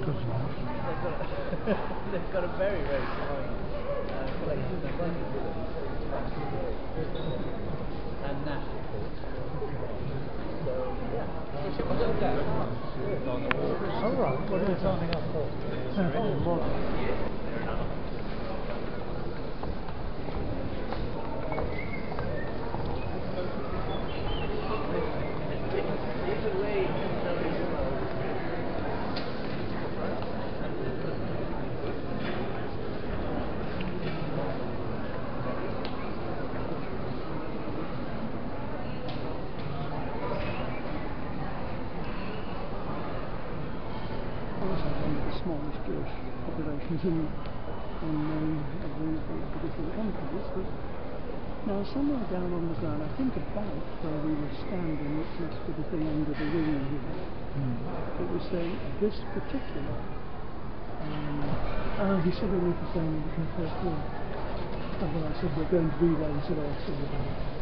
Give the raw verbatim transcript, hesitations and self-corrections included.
They've got a, they've got a very, very strong uh, collection of plenty of villains and national force. So, yeah. Oh, right. What are you signing up for? Oh, model. Also one of the smallest Jewish populations in, in um, of the, the different empires. But now somewhere down on the ground, I think about where we were standing, which next to the thing under the wing here, mm. it was saying this particular. Um, oh, he said we were saying it was the first one. And then I said we're going to be there, he said, oh, I said